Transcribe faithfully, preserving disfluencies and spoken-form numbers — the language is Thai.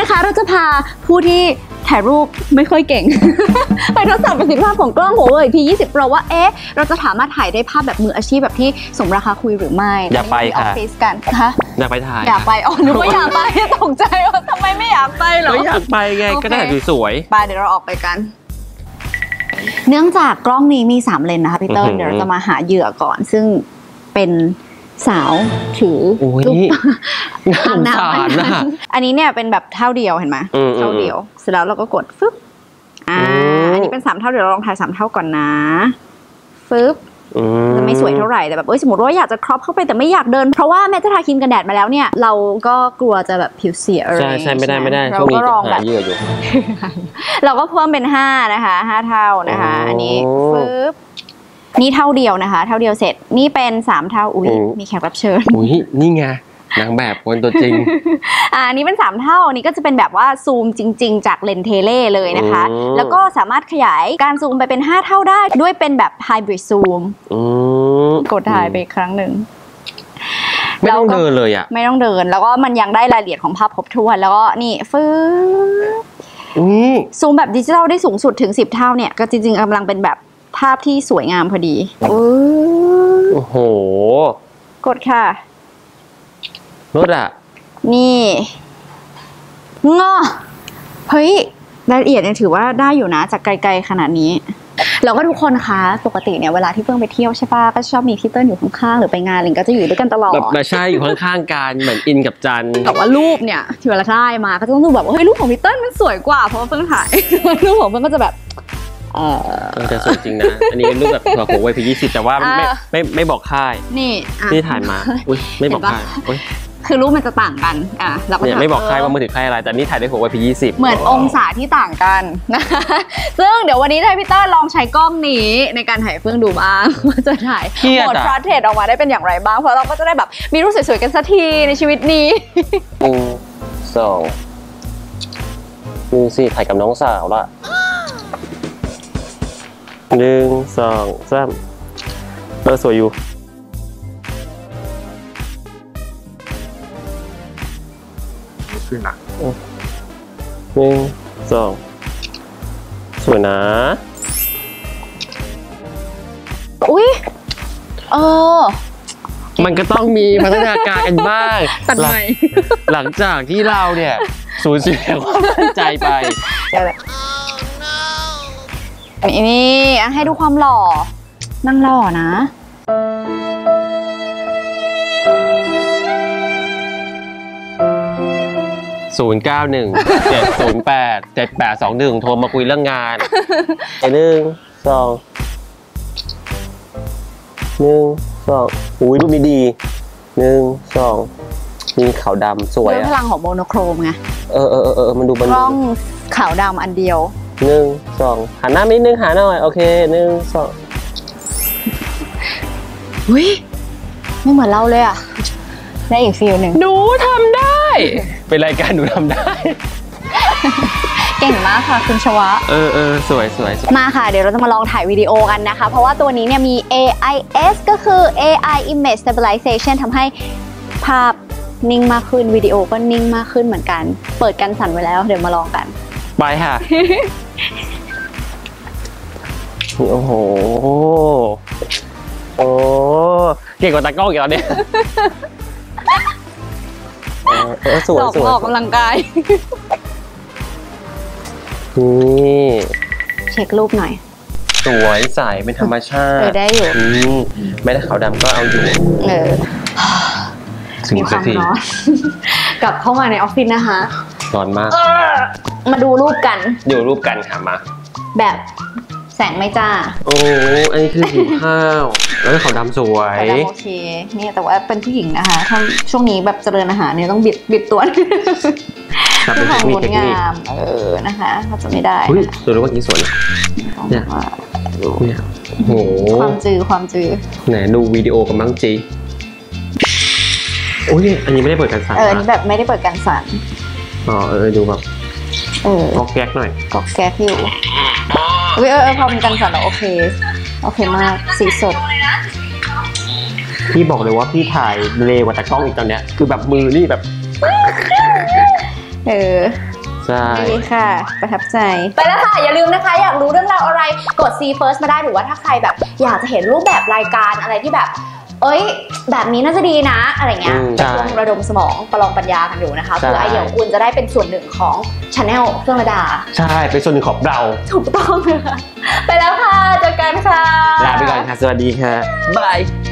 คะเราจะพาผู้ที่ถ่ายรูปไม่ค่อยเก่ง ไปทดสอบประสิทธิภาพของกล้อง Huawei พี ยี่สิบ Pro ว่าเอ๊ะเราจะสามารถถ่ายได้ภาพแบบมืออาชีพแบบที่สมราคาคุยหรือไม่อยากไปค่ะออฟฟิศกันคะอยากไปถ่ายอยากไปอ๋อนึกว่าอยากไปตกใจว่าทำไมไม่อยากไปหรออยากไปไงก็ได้สวยๆไปเดี๋ยวเราออกไปกันเนื่องจากกล้องนี้มีสามเลนนะคะพี่เติ้ลเดี๋ยวเราจะมาหาเหยื่อก่อนซึ่งเป็นสาวถือลูกอ่างน้ำนะอันนี้เนี่ยเป็นแบบเท่าเดียวเห็นไหมเท่าเดียวเสร็จแล้วเราก็กดฟึบอ่าอันนี้เป็นสามเท่าเดี๋ยวเราลองถ่ายสามเท่าก่อนนะฟึบจะไม่สวยเท่าไหร่แต่แบบเอ้ยสมมติว่าอยากจะครอปเข้าไปแต่ไม่อยากเดินเพราะว่าแม้จะทาครีมกันแดดมาแล้วเนี่ยเราก็กลัวจะแบบผิวเสียอะไรใช่ใช่ไม่ได้ไม่ได้เราก็ลองแบบเยอะอยู่เราก็เพิ่มเป็นห้านะคะห้าเท่านะคะอันนี้ฟึบนี่เท่าเดียวนะคะเท่าเดียวเสร็จนี่เป็นสามเท่าอุ้ยมีแขกรับเชิญอุ้ยนี่ไงนางแบบคนตัวจริงอ่านี้เป็นสามเท่านี้ก็จะเป็นแบบว่าซูมจริงๆจากเลนส์เทเลเลยนะคะแล้วก็สามารถขยายการซูมไปเป็นห้าเท่าได้ด้วยเป็นแบบไฮบริดซูมกดถ่ายไปอีกครั้งหนึ่งไม่ต้องเดินเลยอ่ะไม่ต้องเดินแล้วก็มันยังได้รายละเอียดของภาพครบถ้วนแล้วก็นี่ฟื้นซูมแบบดิจิทัลได้สูงสุดถึงสิบเท่าเนี่ยก็จริงๆกำลังเป็นแบบภาพที่สวยงามพอดีโอ้โหกดค่ะรถอ่ะนี่งอเฮ้ยรายละเอียดเนี่ยถือว่าได้อยู่นะจากไกลๆขนาดนี้แล้วก็ทุกคนคะปกติเนี่ยเวลาที่เพิ่งไปเที่ยวใช่ป่ะก็ชอบมีพี่เติ้ลอยู่ข้างๆหรือไปงานอะไรก็จะอยู่ด้วยกันตลอดแบบใช่อยู่ข้างๆกันเหมือนอินกับจันแต่ว่ารูปเนี่ยที่เวลาได้มาก็ต้องดูแบบว่าเฮ้ยรูปของพี่เติ้ลมันสวยกว่าเพราะว่าเพิ่งถ่ายรูปของเพิ่งก็จะแบบเออจะสวยจริงนะอันนี้เป็นรูปแบบหัวโขกไวพียี่สิบแต่ว่าไม่ไม่ไม่บอกค่ายนี่นี่ถ่ายมาอุ้ยไม่บอกค่ายคือรูปมันจะต่างกันอ่ะเราก็ไม่บอกค่ายว่ามือถือค่ายอะไรแต่นี่ถ่ายได้หัวไวพียี่สิบเหมือนองศาที่ต่างกันนะซึ่งเดี๋ยววันนี้ให้พี่เติ้ลลองใช้กล้องนี้ในการถ่ายเฟื่องดูบ้างว่าจะถ่ายโหมดพอร์เทรตออกมาได้เป็นอย่างไรบ้างเพราะเราก็จะได้แบบมีรูปสวยๆกันสักทีในชีวิตนี้หนึ่งสองดูสิถ่ายกับน้องสาวละหนึ่งสองสามเออสวยอยู่ขึ้นนะหนึ่งสองสวยนะอุ้ยเออมันก็ต้องมีพัฒนาการกันบ้างตัดใหม่หลังจากที่เราเนี่ยสูญเสียความมั่นใจไปนี่ให้ดูความหล่อนั่งหล่อนะศูนย์เก้าหนึ่งเจ็ดศูนย์แปดเจ็ดแปดสองหนึ่งโทรมาคุยเรื่องงานหนึ่งสองหนึ่งสองอุ้ยรูปนี้ดีหนึ่งสองมีขาวดำสวยอะพลังของโมโนโครมไงเออเออเออมันดูมันกล้องขาวดำอันเดียวหนึ่งสองหันหน้านิดนึงหาหน่อยโอเคหนึ่งสองอุ้ยไม่เหมือนเราเลยอะได้อีกฟิลหนึ่งหนูทำได้เป็นรายการหนูทำได้เก่งมากค่ะคุณชวะเออเออสวยสวยมาค่ะเดี๋ยวเราจะมาลองถ่ายวิดีโอกันนะคะเพราะว่าตัวนี้เนี่ยมี เอ ไอ เอส ก็คือ เอ ไอ Image Stabilization ทำให้ภาพนิ่งมากขึ้นวิดีโอก็นิ่งมากขึ้นเหมือนกันเปิดกันสั่นไว้แล้วเดี๋ยวมาลองกันไปค่ะโอ้โหโอ้เก่งกว่าตากล้องอีกแล้วเนี่ยเออสวยสวยออกกำลังกายนี่เช็ครูปหน่อยสวยใสเป็นธรรมชาติได้อยู่ไม่ได้ขาวดำก็เอาอยู่เออมีความร้อนกลับเข้ามาในออฟฟิศนะคะร้อนมากมาดูรูปกันดูรูปกันค่ะมาแบบแสงไม่จ้าโอ้อันนี้คือหิวข้าวแล้วขาวดำสวยขาวดำโอเคเนี่ยแต่ว่าเป็นผู้หญิงนะคะถ้าช่วงนี้แบบเจริญอาหารเนี่ยต้องบิดบิดตัวเพื่อความงดงามเออนะคะเขาจะไม่ได้ตัวรู้ว่ากี่ส่วนเนี่ยเนี่ยโหความจือความจือไหนดูวิดีโอกับมั่งจีโอ้ยอันนี้ไม่ได้เปิดกันสั่นเอออันนี้แบบไม่ได้เปิดกันสั่นอ๋อเออดูแบบเออก๊อกแก๊กหน่อยก๊อกแก๊กอยู่เออเออพอเป็นกันสั่นแล้วโอเคโอเคมากสีสดพี่บอกเลยว่าพี่ถ่ายเร็วกว่าตากล้องอีกตอนเนี้ยคือแบบมือนี่แบบเออใช่ดีค่ะประทับใจไปแล้วค่ะอย่าลืมนะคะอยากรู้เรื่องราวอะไรกด See First มาได้หรือว่าถ้าใครแบบอยากจะเห็นรูปแบบรายการอะไรที่แบบเอ้ยแบบนี้น่าจะดีนะอะไรเงี้ยช่วงระดมสมองประลองปัญญากันอยู่นะคะเพื่อไอเดียของคุณจะได้เป็นส่วนหนึ่งของ Channel เฟื่องระดาใช่เป็นส่วนหนึ่งของเราถูกต้องเลยค่ะไปแล้วค่ะเจอกันค่ะลาไปก่อนค่ะสวัสดีค่ะบาย